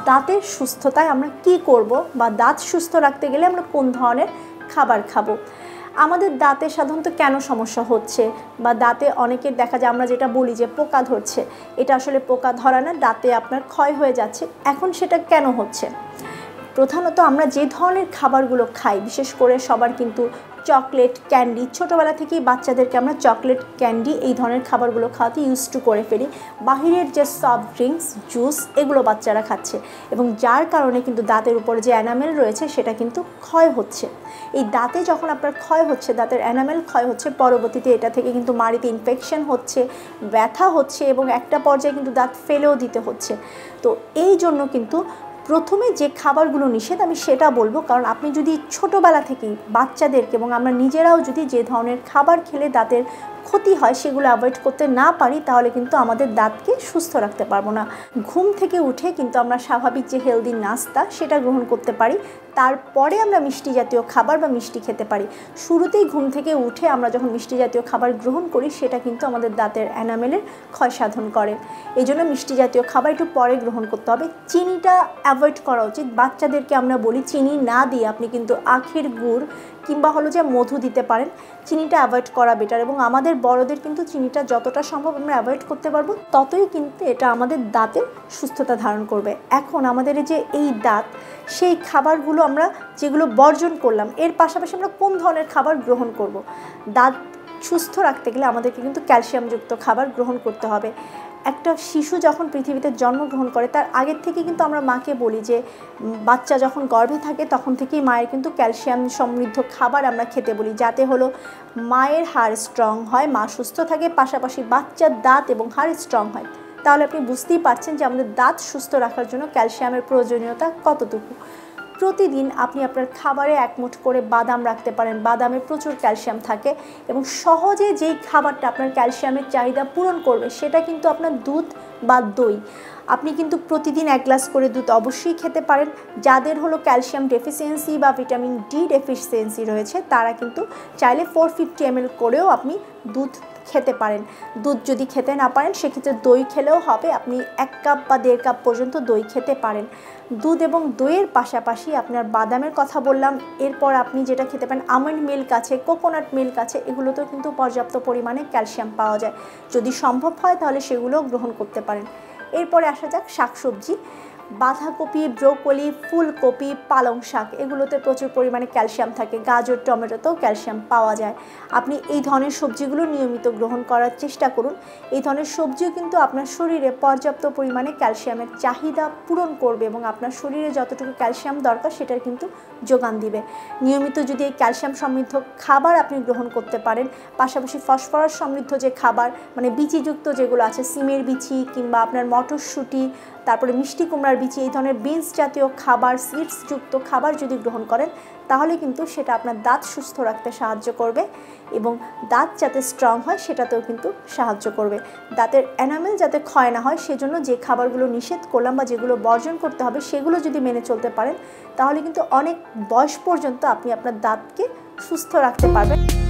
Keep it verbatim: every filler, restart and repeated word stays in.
দাঁতের সুস্থতায় আমরা কি করব বা দাঁত সুস্থ রাখতে গেলে আমরা কোন ধরনের খাবার খাবো। আমাদের দাঁতে সাধারণত কেন সমস্যা হচ্ছে বা দাঁতে অনেকের দেখা যায় আমরা যেটা বলি যে পোকা ধরছে, এটা আসলে পোকা ধরা না, দাঁতে আপনার ক্ষয় হয়ে যাচ্ছে। এখন সেটা কেন হচ্ছে? প্রধানত আমরা যে ধরনের খাবারগুলো খাই, বিশেষ করে সবার কিন্তু চকলেট, ক্যান্ডি, ছোটোবেলা থেকেই বাচ্চাদেরকে আমরা চকলেট, ক্যান্ডি এই ধরনের খাবারগুলো খাওয়াতে ইউজ টু করে ফেলি। বাহিরের যে সফট ড্রিঙ্কস, জুস এগুলো বাচ্চারা খাচ্ছে এবং যার কারণে কিন্তু দাঁতের উপরে যে এনামেল রয়েছে সেটা কিন্তু ক্ষয় হচ্ছে। এই দাঁতে যখন আপনার ক্ষয় হচ্ছে, দাঁতের এনামেল ক্ষয় হচ্ছে, পরবর্তীতে এটা থেকে কিন্তু মাড়িতে ইনফেকশন হচ্ছে, ব্যথা হচ্ছে এবং একটা পর্যায়ে কিন্তু দাঁত ফেলেও দিতে হচ্ছে। তো এই জন্য কিন্তু প্রথমে যে খাবারগুলো নিষেধ আমি সেটা বলবো, কারণ আপনি যদি ছোটোবেলা থেকেই বাচ্চাদেরকে এবং আমরা নিজেরাও যদি যে ধরনের খাবার খেলে দাঁতের ক্ষতি হয় সেগুলো অ্যাভয়েড করতে না পারি, তাহলে কিন্তু আমাদের দাঁতকে সুস্থ রাখতে পারবো না। ঘুম থেকে উঠে কিন্তু আমরা স্বাভাবিক যে হেলদি নাস্তা সেটা গ্রহণ করতে পারি, তারপরে আমরা মিষ্টি জাতীয় খাবার বা মিষ্টি খেতে পারি। শুরুতেই ঘুম থেকে উঠে আমরা যখন মিষ্টি জাতীয় খাবার গ্রহণ করি সেটা কিন্তু আমাদের দাঁতের এনামেলের ক্ষয় সাধন করে। এই জন্য মিষ্টি জাতীয় খাবার একটু পরে গ্রহণ করতে হবে। চিনিটা অ্যাভয়েড করা উচিত। বাচ্চাদেরকে আমরা বলি চিনি না দিয়ে আপনি কিন্তু আখের গুড় কিংবা হলো যে মধু দিতে পারেন, চিনিটা অ্যাভয়েড করা বেটার। এবং আমাদের বড়দের কিন্তু চিনিটা যতটা সম্ভব আমরা অ্যাভয়েড করতে পারবো, ততই কিন্তু এটা আমাদের দাঁতের সুস্থতা ধারণ করবে। এখন আমাদের যে এই দাঁত, সেই খাবারগুলো আমরা যেগুলো বর্জন করলাম, এর পাশাপাশি আমরা কোন ধরনের খাবার গ্রহণ করব। দাঁত সুস্থ রাখতে গেলে আমাদেরকে কিন্তু ক্যালসিয়ামযুক্ত খাবার গ্রহণ করতে হবে। একটা শিশু যখন পৃথিবীতে জন্মগ্রহণ করে তার আগের থেকে কিন্তু আমরা মাকে বলি যে বাচ্চা যখন গর্ভে থাকে তখন থেকেই মায়ের কিন্তু ক্যালসিয়াম সমৃদ্ধ খাবার আমরা খেতে বলি, যাতে হলো মায়ের হাড় স্ট্রং হয়, মা সুস্থ থাকে, পাশাপাশি বাচ্চার দাঁত এবং হাড় স্ট্রং হয়। তাহলে আপনি বুঝতেই পারছেন যে আমাদের দাঁত সুস্থ রাখার জন্য ক্যালসিয়ামের প্রয়োজনীয়তা কতটুকু। প্রতিদিন আপনি আপনার খাবারে এক মুঠ করে বাদাম রাখতে পারেন। বাদামে প্রচুর ক্যালসিয়াম থাকে এবং সহজে যেই খাবারটা আপনার ক্যালসিয়ামের চাহিদা পূরণ করবে সেটা কিন্তু আপনার দুধ বা দই। আপনি কিন্তু প্রতিদিন এক গ্লাস করে দুধ অবশ্যই খেতে পারেন। যাদের হলো ক্যালসিয়াম ডেফিসিয়েন্সি বা ভিটামিন ডি ডেফিসিয়েন্সি রয়েছে তারা কিন্তু চাইলে ফোর ফিফটি এম এল করেও আপনি দুধ খেতে পারেন। দুধ যদি খেতে না পারেন সেক্ষেত্রে দই খেলেও হবে, আপনি এক কাপ বা দেড় কাপ পর্যন্ত দই খেতে পারেন। দুধ এবং দইয়ের পাশাপাশি আপনার বাদামের কথা বললাম, এরপর আপনি যেটা খেতে পারেন আমন্ড মিল্ক আছে, কোকোনাট মিল্ক আছে, এগুলোতেও কিন্তু পর্যাপ্ত পরিমাণে ক্যালসিয়াম পাওয়া যায়। যদি সম্ভব হয় তাহলে সেগুলোও গ্রহণ করতে পারেন। এরপরে আসা যাক শাকসবজি। বাঁধাকপি, ব্রোকলি, ফুলকপি, পালং শাক এগুলোতে প্রচুর পরিমাণে ক্যালসিয়াম থাকে। গাজর, টমেটোতেও ক্যালসিয়াম পাওয়া যায়। আপনি এই ধরনের সবজিগুলো নিয়মিত গ্রহণ করার চেষ্টা করুন। এই ধরনের সবজিও কিন্তু আপনার শরীরে পর্যাপ্ত পরিমাণে ক্যালসিয়ামের চাহিদা পূরণ করবে এবং আপনার শরীরে যতটুকু ক্যালসিয়াম দরকার সেটার কিন্তু যোগান দিবে। নিয়মিত যদি এই ক্যালসিয়াম সমৃদ্ধ খাবার আপনি গ্রহণ করতে পারেন, পাশাপাশি ফসফরাস সমৃদ্ধ যে খাবার মানে বিচিযুক্ত যেগুলো আছে, সিমের বিচি কিংবা আপনার মটরশুঁটি, তারপরে মিষ্টি কুমড়ার বিচি, এই ধরনের বিনস জাতীয় খাবার, সিডসযুক্ত খাবার যদি গ্রহণ করেন তাহলে কিন্তু সেটা আপনার দাঁত সুস্থ রাখতে সাহায্য করবে এবং দাঁত যাতে স্ট্রং হয় সেটাতেও কিন্তু সাহায্য করবে। দাঁতের এনামেল যাতে ক্ষয় না হয় সেজন্য যে খাবারগুলো নিষেধ করলাম বা যেগুলো বর্জন করতে হবে সেগুলো যদি মেনে চলতে পারেন তাহলে কিন্তু অনেক বয়স পর্যন্ত আপনি আপনার দাঁতকে সুস্থ রাখতে পারবেন।